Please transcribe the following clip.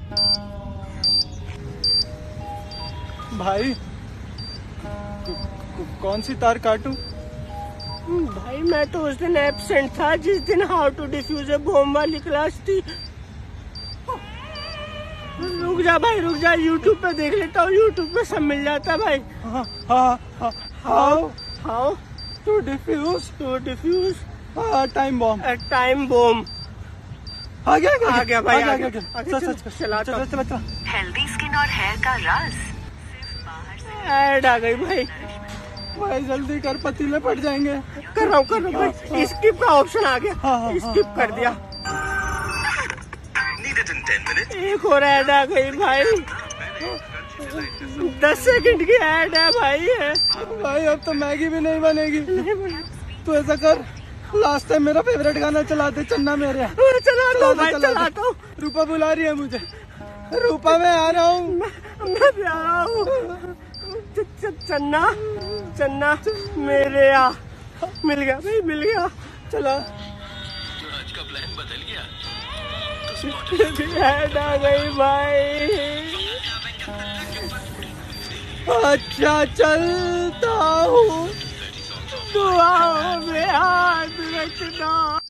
भाई कौन सी तार काटूं? भाई मैं तो उस दिन एब्सेंट था जिस दिन how to defuse a bomb वाली क्लास थी। रुक जा भाई, रुक जा, यूट्यूब पे देख लेता हूँ, यूट्यूब पे सब मिल जाता है भाई। How to defuse time bomb. Time bomb आ गया भाई, आ गया। चल। हेल्दी स्किन और हेयर का राज सिर्फ बाहर से। ऐड आ गई भाई। भाई जल्दी कर, पतीले फट जाएंगे। कर रहा हूँ भाई, स्किप का ऑप्शन आ गया, स्किप कर दिया। एक और ऐड आ गई भाई, 10 सेकंड की ऐड है भाई है। भाई अब तो मैगी भी नहीं बनेगी। तो ऐसा कर, लास्ट टाइम मेरा फेवरेट गाना चला दे, चन्ना मेरे। चलाता हूँ। रूपा बुला रही है मुझे। रूपा मैं आ रहा हूँ। मैं भी आ रहा हूँ। चन्ना चन्ना मेरे आ। मिल गया भाई, मिल गया। चला, आज का प्लान बदल गया। ऐड आ गई भाई। अच्छा चलता हूँ, दुआओं में हाथ रखना।